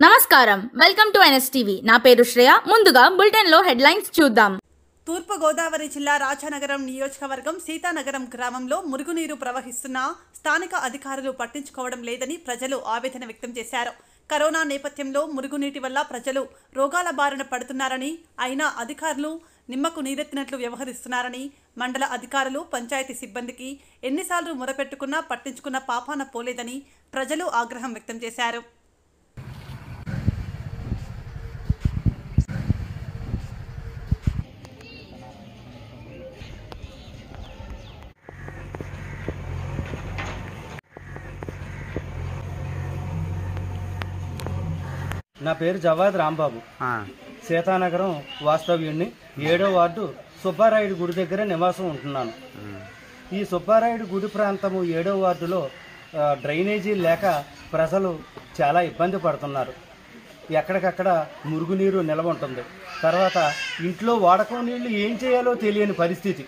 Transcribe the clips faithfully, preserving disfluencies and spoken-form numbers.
నమస్కారం, welcome to NSTV. నా పేరు శ్రేయ. ముందుగా బులెటిన్ లో హెడ్లైన్స్ చూద్దాం. తూర్పు గోదావరి జిల్లా రాజానగరం నియోజకవర్గం సీతానగరం గ్రామంలో మురుగునీరు ప్రవహిస్తున్నా స్థానిక అధికారులు పట్టించుకోవడం లేదని ప్రజలు ఆవేదన వ్యక్తం చేశారు. కరోనా నేపథ్యంలో మురుగునీటి వల్ల ప్రజలు రోగాల బారిన పడుతున్నారని, అయినా అధికారులు నిమ్మకు నీరెత్తినట్లు వ్యవహరిస్తున్నారని, మండల అధికారులు పంచాయతీ సిబ్బందికి ఎన్నిసార్లు మొరపెట్టుకున్నా పట్టించుకున్న పాపాన పోలేదని ప్రజలు ఆగ్రహం వ్యక్తం చేశారు. నా పేరు జవాద్ రాంబాబు. సీతానగరం వాస్తవ్యుడిని. ఏడో వార్డు సుబ్బారాయుడు గుడి దగ్గర నివాసం ఉంటున్నాను. ఈ సుబ్బారాయుడు గుడి ప్రాంతము ఏడో వార్డులో డ్రైనేజీ లేక ప్రజలు చాలా ఇబ్బంది పడుతున్నారు. ఎక్కడికక్కడ మురుగునీరు నిల్వ ఉంటుంది. తర్వాత ఇంట్లో వాడకం నీళ్లు ఏం చేయాలో తెలియని పరిస్థితి.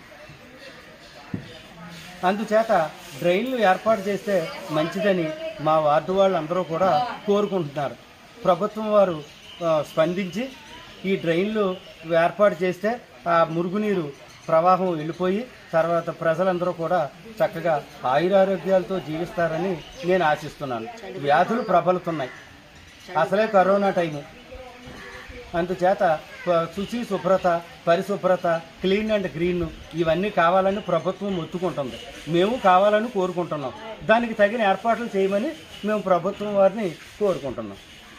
అందుచేత డ్రైన్లు ఏర్పాటు చేస్తే మంచిదని మా వార్డు వాళ్ళందరూ కూడా కోరుకుంటున్నారు. ప్రభుత్వం వారు స్పందించి ఈ డ్రైన్లు ఏర్పాటు చేస్తే ఆ మురుగునీరు ప్రవాహం వెళ్ళిపోయి తర్వాత ప్రజలందరూ కూడా చక్కగా ఆయురారోగ్యాలతో జీవిస్తారని నేను ఆశిస్తున్నాను. వ్యాధులు ప్రబలుతున్నాయి. అసలే కరోనా టైము. అందుచేత శుచి, శుభ్రత, పరిశుభ్రత, క్లీన్ అండ్ గ్రీన్ ఇవన్నీ కావాలని ప్రభుత్వం మొత్తుకుంటుంది. మేము కావాలని కోరుకుంటున్నాం. దానికి తగిన ఏర్పాట్లు చేయమని మేము ప్రభుత్వం వారిని కోరుకుంటున్నాం.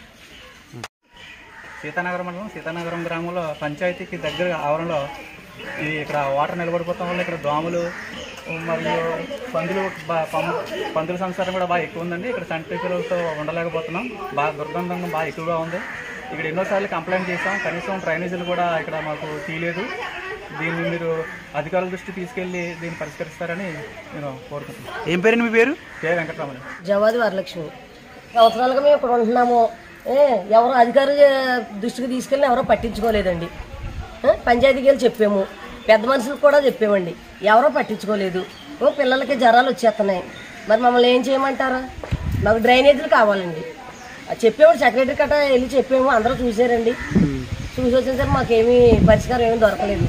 సీతానగరం మండలం సీతానగరం గ్రామంలో పంచాయతీకి దగ్గర ఆవరణలో ఈ ఇక్కడ వాటర్ నిలబడిపోవడం వల్ల ఇక్కడ దోమలు మరియు పందులు పందుల సంసారం కూడా బాగా ఎక్కువ ఉందండి. ఇక్కడ సంటికలతో ఉండలేకపోతున్నాం. బాగా దుర్గంధంగా బాగా ఎక్కువగా ఉంది. ఇక్కడ ఎన్నోసార్లు కంప్లైంట్ చేసాం. కనీసం డ్రైనేజీలు కూడా ఇక్కడ మాకు తీయలేదు. దీన్ని మీరు అధికారుల దృష్టి తీసుకెళ్లి దీన్ని పరిష్కరిస్తారని నేను కోరుకుంటున్నాను. ఏం పేరు మీ పేరు? కే వెంకటరమణ. జవాది వరలక్ష్మి. సంవత్సరాలుగా మేము ఇక్కడ ఉంటున్నాము. ఎవరో అధికారుల దృష్టికి తీసుకెళ్ళి ఎవరో పట్టించుకోలేదండి. పంచాయతీకి వెళ్ళి చెప్పాము, పెద్ద మనుషులకు కూడా చెప్పామండి, ఎవరో పట్టించుకోలేదు. పిల్లలకి జ్వరాలు వచ్చేస్తున్నాయి. మరి మమ్మల్ని ఏం చేయమంటారా? మాకు డ్రైనేజీలు కావాలండి. చెప్పాము, సెక్రటరీ కట్ట వెళ్ళి చెప్పాము, అందరూ చూసారండి. చూసి వచ్చిన సరే మాకేమీ పరిష్కారం ఏమీ దొరకలేదు.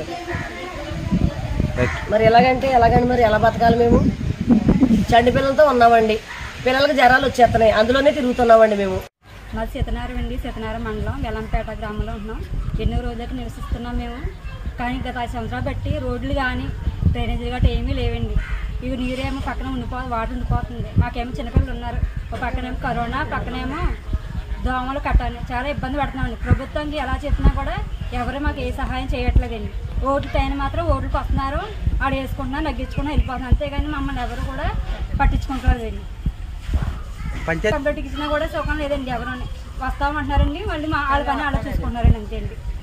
మరి ఎలాగంటే ఎలాగండి, మరి ఎలా బతకాలి? మేము చండి పిల్లలతో ఉన్నామండి. పిల్లలకి జ్వరాలు వచ్చేస్తున్నాయి, అందులోనే తిరుగుతున్నామండి. మేము మాది సీతనారం అండి. సీతనారం మండలం వెల్లంపేట గ్రామంలో ఉంటున్నాం. ఎన్నో రోజులకి నివసిస్తున్నాం మేము. కానీ గత ఐదు సంవత్సరాలు బట్టి రోడ్లు కానీ డ్రైనేజీలు గట్రా ఏమీ లేవండి. ఇవి నీరేమో పక్కన ఉండిపో వాటర్ ఉండిపోతుంది. మాకేమో చిన్నపిల్లలు ఉన్నారు. ఒక పక్కనేమో కరోనా, పక్కనేమో దోమలు కట్టాలి. చాలా ఇబ్బంది పడుతున్నామండి. ప్రభుత్వానికి ఎలా చెప్పినా కూడా ఎవరు మాకు ఏ సహాయం చేయట్లేదండి. ఓట్లు టైం మాత్రం ఓట్లకు వస్తున్నారు, ఆడ వేసుకుంటున్నారు, నగ్గించుకున్నా వెళ్ళిపోతున్నారు. అంతేగాని మమ్మల్ని ఎవరు కూడా పట్టించుకుంటారు. కంప్లీట్ ఇచ్చినా కూడా సుఖం లేదండి. ఎవరు వస్తామంటున్నారండి, మళ్ళీ మా వాళ్ళ పని అలా చూసుకుంటున్నారండి. అంతే అండి.